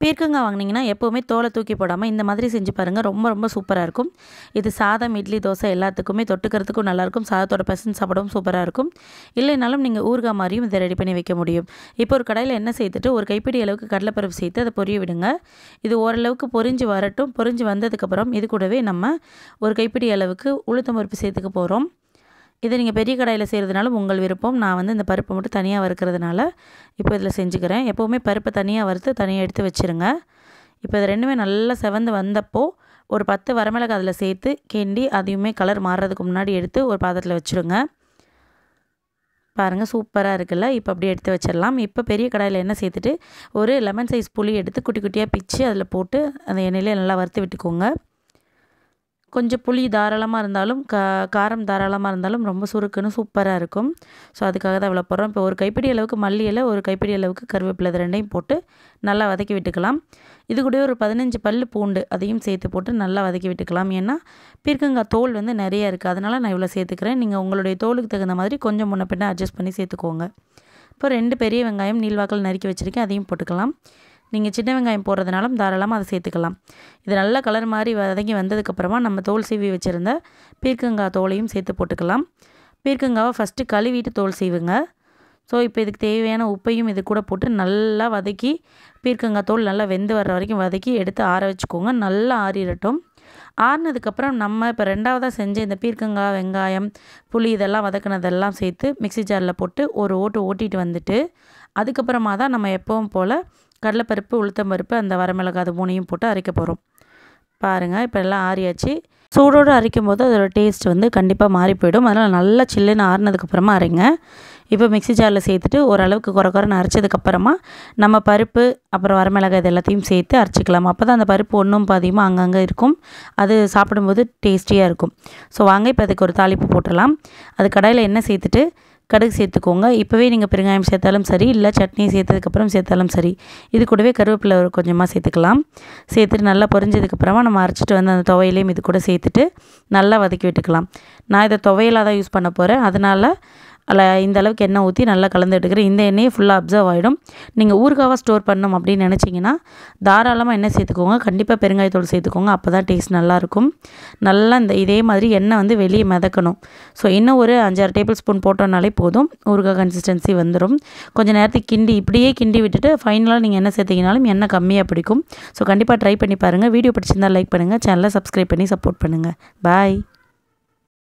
பீர்க்கங்காய் வாங்குனீங்கன்னா எப்போவுமே தோலை தூக்கி போடாமல் இந்த மாதிரி செஞ்சு பாருங்கள். ரொம்ப ரொம்ப சூப்பராக இருக்கும். இது சாதம், இட்லி, தோசை எல்லாத்துக்குமே தொட்டுக்கிறதுக்கும் நல்லாயிருக்கும். சாதத்தோட பசங்க சாப்பிடவும் சூப்பராக இருக்கும். இல்லைனாலும் நீங்கள் ஊறுகாய் மாதிரியும் இதை ரெடி பண்ணி வைக்க முடியும். இப்போ ஒரு கடாயில் எண்ணெய் சேர்த்துட்டு ஒரு கைப்பிடி அளவுக்கு கடலைப்பருப்பு சேர்த்து அதை பொரிய விடுங்க. இது ஓரளவுக்கு பொரிஞ்சு வரட்டும். பொரிஞ்சு வந்ததுக்கப்புறம் இது கூடவே நம்ம ஒரு கைப்பிடி அளவுக்கு உளுத்தம் பருப்பு சேர்த்துக்க போகிறோம். இதை நீங்கள் பெரிய கடாயில் செய்கிறதுனால உங்கள் விருப்பம். நான் வந்து இந்த பருப்பை மட்டும் தனியாக வறுக்கிறதுனால இப்போ இதில் செஞ்சுக்கிறேன். எப்போவுமே பருப்பை தனியாக வறுத்து தனியாக எடுத்து வச்சுருங்க. இப்போ இது ரெண்டுமே நல்லா செவந்து வந்தப்போ ஒரு 10 வரமிளகாய் அதில் சேர்த்து கிண்டி அதையுமே கலர் மாறுறதுக்கு முன்னாடி எடுத்து ஒரு பாத்திரத்தில் வச்சுருங்க. பாருங்கள், சூப்பராக இருக்குல்ல. இப்போ அப்படியே எடுத்து வச்சிடலாம். இப்போ பெரிய கடாயில் எண்ணெய் சேர்த்துட்டு ஒரு லெமன் சைஸ் புளி எடுத்து குட்டி குட்டியாக பிச்சு அதில் போட்டு அந்த எண்ணெயிலே நல்லா வறுத்து விட்டுக்கோங்க. கொஞ்சம் புளி தாராளமாக இருந்தாலும் காரம் தாராளமாக இருந்தாலும் ரொம்ப சுருக்குன்னு சூப்பராக இருக்கும். ஸோ அதுக்காக தான் இவ்வளோ போடுறோம். இப்போ ஒரு கைப்பிடி அளவுக்கு மல்லி இலை, ஒரு கைப்பிடி அளவுக்கு கருவேப்பிலை, இது ரெண்டையும் போட்டு நல்லா வதக்கி விட்டுக்கலாம். இது கூட ஒரு 15 பல்லு பூண்டு அதையும் சேர்த்து போட்டு நல்லா வதக்கி விட்டுக்கலாம். ஏன்னா பீர்க்கங்காய் தோல் வந்து நிறையா இருக்குது, அதனால் நான் இவ்வளோ சேர்த்துக்கிறேன். நீங்கள் உங்களுடைய தோலுக்கு தகுந்த மாதிரி கொஞ்சம் முன்ன பின்ன அட்ஜஸ்ட் பண்ணி சேர்த்துக்கோங்க. இப்போ 2 பெரிய வெங்காயம் நீள்வாக்கில் நறுக்கி வச்சுருக்கேன், அதையும் போட்டுக்கலாம். நீங்கள் சின்ன வெங்காயம் போடுறதுனாலும் தாராளமாக அதை சேர்த்துக்கலாம். இது நல்லா கலர் மாதிரி வதங்கி வந்ததுக்கப்புறமா நம்ம தோல் சீவி வச்சுருந்த பீர்க்கங்காய் தோலையும் சேர்த்து போட்டுக்கலாம். பீர்க்கங்காவை ஃபஸ்ட்டு கழுவிட்டு தோல் சீவுங்க. ஸோ இப்போ இதுக்கு தேவையான உப்பையும் இது கூட போட்டு நல்லா வதக்கி பீர்க்கங்காய் தோல் நல்லா வெந்து வர்ற வரைக்கும் வதக்கி எடுத்து ஆற வச்சுக்கோங்க. நல்லா ஆறிடட்டும். ஆறினதுக்கப்புறம் நம்ம இப்போ 2வதாக செஞ்ச இந்த பீர்க்கங்காய், வெங்காயம், புளி இதெல்லாம் வதக்கினதெல்லாம் சேர்த்து மிக்ஸி ஜாரில் போட்டு ஒரு ஓட்டிட்டு வந்துட்டு அதுக்கப்புறமா தான் நம்ம எப்பவும் போல் கடலைப்பருப்பு, உளுத்தம்பருப்பு, அந்த வரமிளகாய் அது 3ஐயும் போட்டு அரைக்க போகிறோம். பாருங்கள், இப்போ எல்லாம் ஆறியாச்சு. சூடோடு அரைக்கும் போது அதோட டேஸ்ட் வந்து கண்டிப்பாக மாறி போயிடும். அதனால் நல்லா சில்லுன்னு ஆறினதுக்கப்புறமா அரைங்க. இப்போ மிக்ஸி ஜாரில் சேர்த்துட்டு ஓரளவுக்கு குறைன்னு அரைச்சதுக்கப்புறமா நம்ம பருப்பு அப்புறம் வரமிளகாய் இது எல்லாத்தையும் சேர்த்து அரைச்சிக்கலாம். அப்போ தான் அந்த பருப்பு ஒன்றும் பாதியமாக அங்கங்கே இருக்கும். அது சாப்பிடும்போது டேஸ்டியாக இருக்கும். ஸோ வாங்க இப்போ அதுக்கு ஒரு தாளிப்பு போட்டுடலாம். அது கடாயில் எண்ணெய் சேர்த்துட்டு கடுகு சேர்த்துக்கோங்க. இப்போவே நீங்கள் பெருங்காயம் சேர்த்தாலும் சரி, இல்லை சட்னி சேர்த்ததுக்கப்புறம் சேர்த்தாலும் சரி. இது கூடவே கருவேப்பிலை கொஞ்சமாக சேர்த்துக்கலாம். சேர்த்துட்டு நல்லா பொரிஞ்சதுக்கப்புறமா நம்ம அரைச்சிட்டு வந்து அந்த துவையிலையும் இது கூட சேர்த்துட்டு நல்லா வதக்கி விட்டுக்கலாம். நான் இதை துவையலாக தான் யூஸ் பண்ண போகிறேன். அதனால் இந்த அளவுக்கு எண்ணெய் ஊற்றி நல்லா கலந்து எடுக்கிறேன். இந்த எண்ணெயை ஃபுல்லாக அப்சர்வ் ஆகிடும். நீங்கள் ஊறுகாவாக ஸ்டோர் பண்ணணும் அப்படின்னு நினச்சிங்கன்னா தாராளமாக எண்ணெய் சேர்த்துக்கோங்க. கண்டிப்பாக பெருங்காயத்தோடு சேர்த்துக்கோங்க. அப்போ தான் டேஸ்ட் நல்லாயிருக்கும். நல்லா இதே மாதிரி எண்ணெய் வந்து வெளியே மிதக்கணும். ஸோ இன்னும் ஒரு 5-6 டேபிள் ஸ்பூன் போட்டோம்னாலே போதும், ஊறுகாய் கன்சிஸ்டன்சி வந்துடும். கொஞ்சம் நேரத்துக்கு இப்படியே கிண்டி விட்டுட்டு ஃபைனலாக நீங்கள் எண்ணெய் சேர்த்திங்கனாலும் எண்ணெய் கம்மியாக பிடிக்கும். ஸோ கண்டிப்பாக ட்ரை பண்ணி பாருங்கள். வீடியோ பிடிச்சிருந்தால் லைக் பண்ணுங்கள், சேனலை சப்ஸ்கிரைப் பண்ணி சப்போர்ட் பண்ணுங்கள். பாய்.